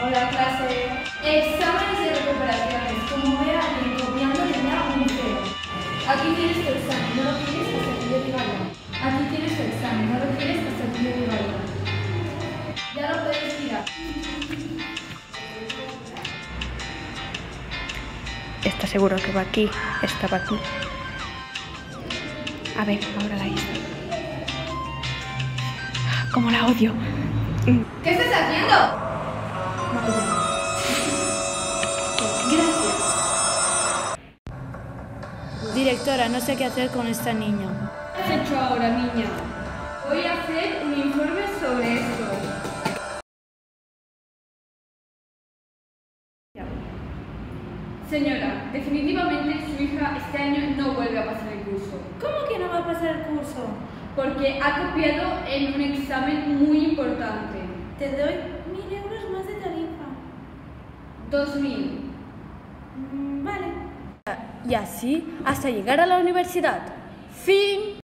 Hola, clase. Exámenes de recuperaciones. Como ve a alguien copiando, tendrá un 0. Aquí tienes tu examen, no lo quieres hasta que yo diga ya. Aquí tienes tu examen, no lo quieres hasta que yo diga ya. Ya lo puedes tirar. Está seguro que va aquí, estaba aquí. A ver, ahora la hice. ¡Cómo la odio! ¿Qué estás haciendo? Gracias. Directora, no sé qué hacer con esta niña. ¿Qué has hecho ahora, niña? Voy a hacer un informe sobre esto. Señora, definitivamente su hija este año no vuelve a pasar el curso. ¿Cómo que no va a pasar el curso? Porque ha copiado en un examen muy importante. Te doy 1.000 euros más de tarifa. 2000. Vale. Y así hasta llegar a la universidad. Fin.